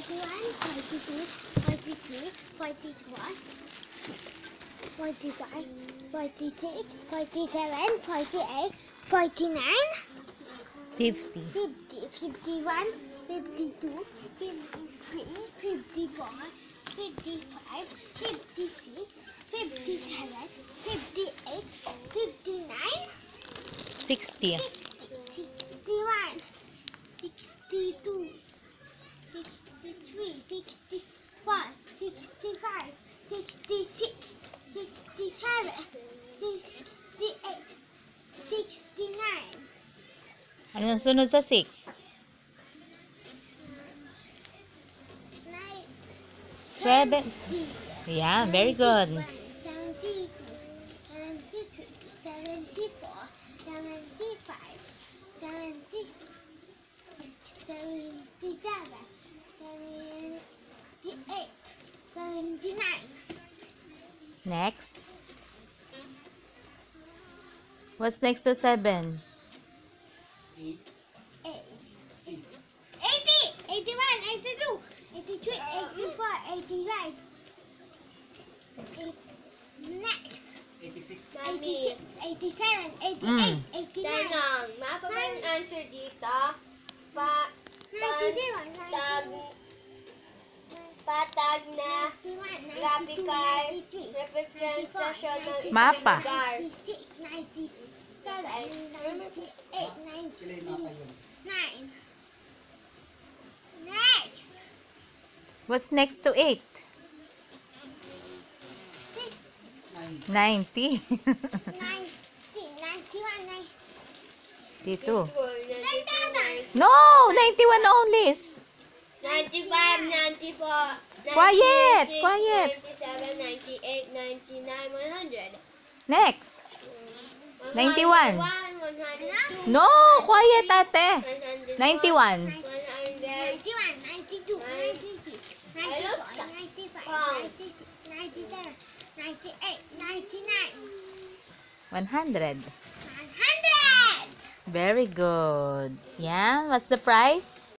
41, 42, 43, 44, 45, 46, 47, 48, 49, 50. 50, 51, 52, 53, 54, 55, 56, 57, 58, 59, 60. 61, 62, 63, 64, 65, 66, 67, 68, 69. Anong sunod sa 6? 7. Yeah, very good. 72, 73, 74, 75, 76, 77, 78, 79. Next. What's next to 7? 80, 81, 82, 83, 84, 85. Next. 86. 86, 87, 88, Mm. 89. Tanong, mapa ba yung answer dito? 91, Patag na 91, graphical 93, representation ng isang Mapa. lugar. 96, 97, 98, Sila yung mapa yun. 99. Next. What's next to 8? 90. 90, 91, 90. Dito. 92, No! 91 only. 95, 94, Quiet, 96, quiet. 97, 98, 99, 100. Next. 91. 102, No! Quiet, ate. 101, 91. 100, 91, 92, 93, 94, 95, 96, 97, 98, 99, 100. 100! Very good. Yeah. What's the price?